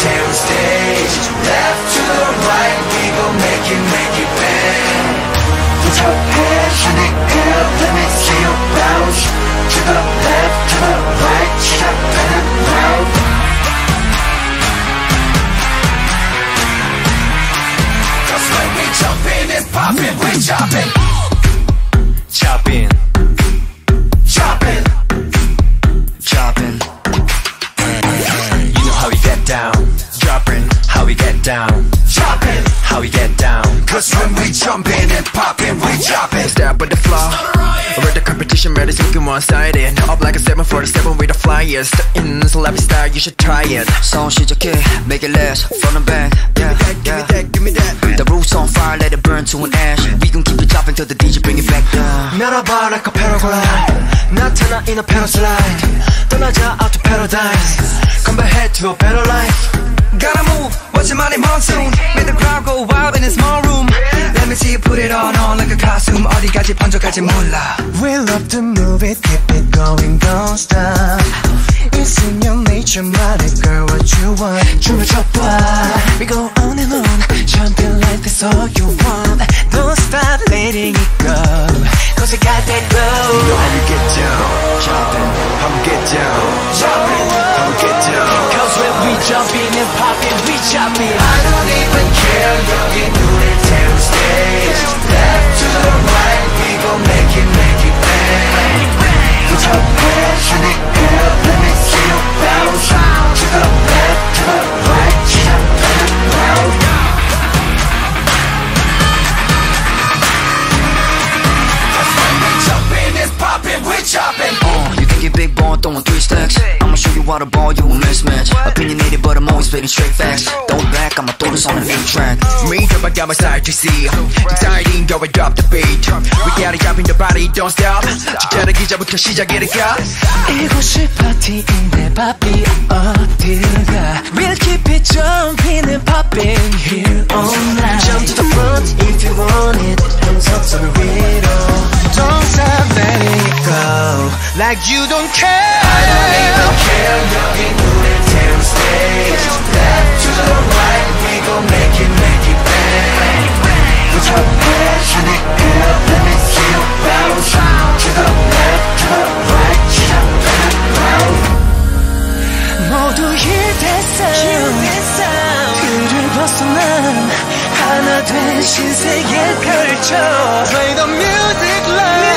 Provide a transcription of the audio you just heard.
damn stage. Left to the right, we gon' make it bang. Put your hands in the air, let me see you bounce. To the left, to the right, shut that mouth. Cause when we jumpin' and poppin', we choppin'. Choppin', Choppin', choppin'. You know how we get down. Droppin', how we get down. choppin'. How we get down. Cause when we jumpin' and poppin', we choppin'. Step with the flow. Over the competition, ready to looking one-sided. Up like a 747 with a flyer. Step in, so let me start, you should try it. Song 시작해, make it last, front and back. Yeah, give me that. The roof's on fire, let it burn to an ash. We gon' keep it dropping till the DJ bring it back down. 날아봐 like a paraglide. 나타나 in a paraslide. 떠나자 out to paradise. Come back head to a better life. Gotta move, watch your money monsoon. Make the crowd go wild in a small room. Let me see you put it on like a costume. 어디까지 번져갈지 몰라. We love to move it, keep it going, don't stop. It's in your nature, mighty girl, what you want. 춤을 춰봐. We go on and on, jumping like that's all you want. Don't stop letting it go, cause you got that glow. You know how we get down. Choppin', how we get down. Choppin', how we get down. Cause when we jumpin' and poppin', we choppin'. I don't even care, 여기 눈을 damn stage. Left to the right, we gon' make it bang. Put your hands in the air, let me see you bounce. To the left, to the right, shut that mouth. Cause when we jumpin' and poppin', we choppin'. You think you're big ball, throwing 3 stacks. I'ma show you how to ball, you a mismatch. Opinionated, but I'm always spitting straight facts. Throw it back, I'ma throw this on an 8-track. Me, I got my side to see. Exciting, go and drop the beat. We gotta jump in the body, don't stop. 진짜는 기자부터 시작이니까. 이곳이 파티인데 바비 어딜가. We'll keep it jumping and popping here all night. Jump to the front if you want it. 손 위로. Don't stop letting it go, like you don't care. I don't even care, 여기 눈을 damn stage. Left to the right, we gon' make it bang. Put your hands in the air, let me see you bounce. To the left, to the right, shut that mouth. 모두 힐됐어. 그를 벗어난 하나 된 신세계 펼쳐. Play the music loud.